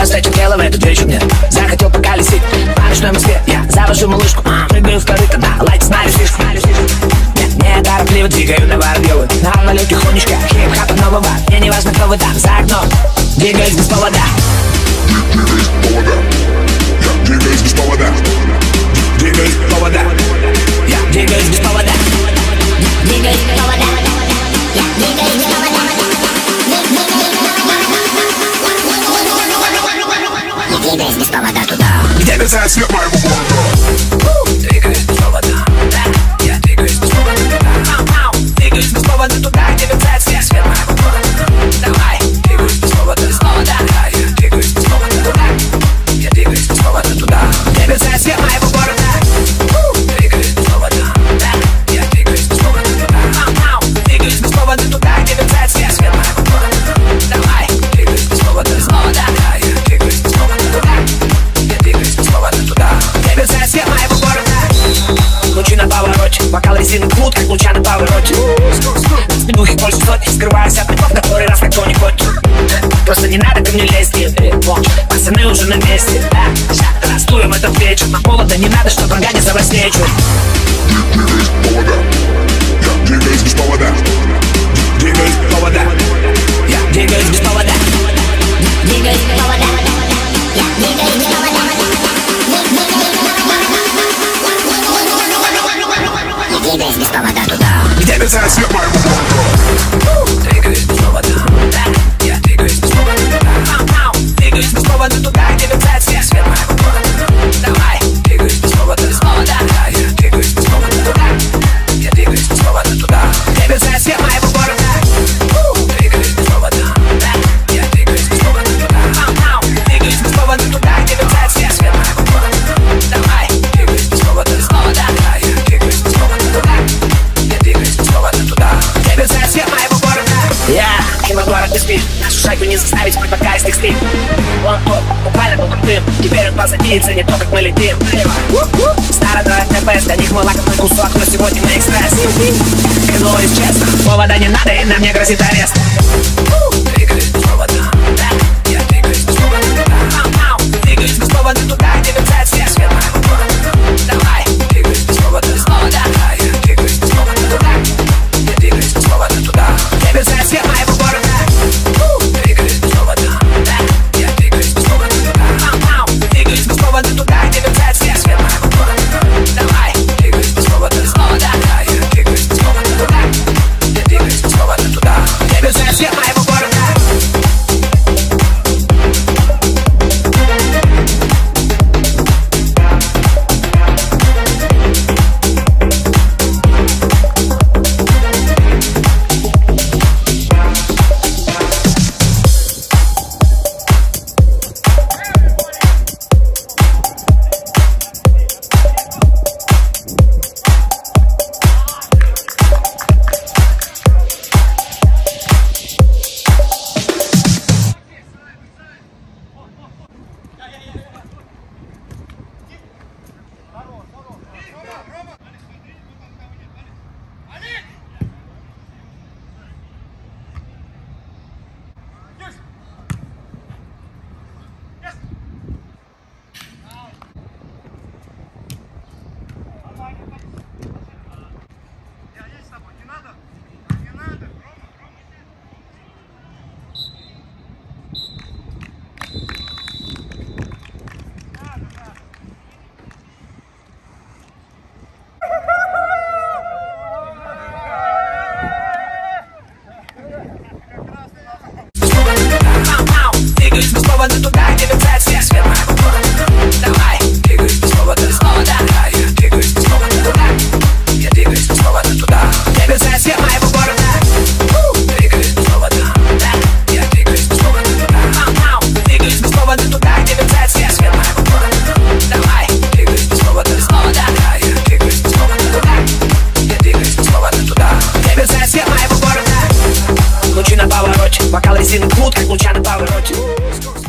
навстречу тело в эту вечер мне захотел поколесить по ночной Москве. Я завожу малышку, прыгаю в корыто, на лайте знаю слишком. Не торопливо двигаю на Воробьёвы, на налет тихонечко, хип-хапа нового. Мне не важно, кто вы там за окном, двигаюсь без повода. Двигаюсь без повода. Двигаюсь без повода. Я двигаюсь без повода. Двигаюсь без повода. Я двигаюсь без повода. Не двигаюсь без повода туда, где мерцает свет моего города. Двигаюсь без повода. Я двигаюсь без повода туда. Двигаюсь без повода туда, где мерцает свет моего города. Давай, двигаюсь без повода. Я двигаюсь без повода туда. Я двигаюсь без повода туда, где мерцает свет моего города. Двигаюсь без повода. Я двигаюсь без повода туда. Двигаюсь без повода туда, где мерцает свет моего города. Давай, двигаюсь без повода. Я двигаюсь без повода туда. Я двигаюсь без повода туда, где мерцает свет моего города. Лучи на повороте, бокал резины плут, как луча на повороте. На спину их больше сотни, скрываясь от миков, который раз никто не хочет. Просто не надо ко мне лезть, пацаны уже на месте. Растуем этот вечер, нам холодно, не надо, чтоб врага не завоснечу. Двигаюсь без повода. Двигаюсь без повода. Я двигаюсь без повода. двигаюсь без повода. Я двигаюсь без повода. Не двигаюсь без повода туда, где мерцает свет моего города. Двигаюсь без повода. Я двигаюсь без повода туда. Двигаюсь без повода туда, где мерцает свет моего города. Давай, двигаюсь без повода. Я двигаюсь без повода туда. Я двигаюсь без повода туда, где мерцает свет моего города. Двигаюсь без повода. Я двигаюсь без повода туда. Двигаюсь без повода туда, где мерцает свет моего города. Давай, двигаюсь без повода. Я двигаюсь без повода туда. Я двигаюсь без повода туда, где мерцает свет моего города. Я киногород не спит, нашу шайку не заставить, хоть пока из них спит. Он буквально был крутым, теперь он позади, ценит то, как мы летим. Старый драйв ТПС, для них мы лакомый кусок, но сегодня мы экспресс. Крыло из честно, повода не надо, и нам не грозит арест. Двигаюсь без повода. Я двигаюсь без повода туда. Двигаюсь без повода туда, где мерцает свет моего города. Давай, двигаюсь без повода. Я двигаюсь без повода туда. Я двигаюсь без повода туда, где мерцает свет моего города. Двигаюсь без повода. Я двигаюсь без повода туда. Двигаюсь без повода туда, где мерцает свет моего города. Давай, двигаюсь без повода. Я двигаюсь без повода туда. Я двигаюсь без повода туда, где мерцает свет моего города. Двигаюсь без повода туда, где мерцает свет моего города. Давай, двигаюсь без повода. Я двигаюсь без повода туда. Я двигаюсь без повода туда, где мерцает свет моего города. Двигаюсь без повода. Я двигаюсь без повода туда. Двигаюсь без повода туда, где мерцает свет моего города. Давай, двигаюсь без повода. Я двигаюсь без повода туда. Я двигаюсь без повода туда, где мерцает свет моего города. Лучи на повороте, бокал резины плут, как луча на повороте.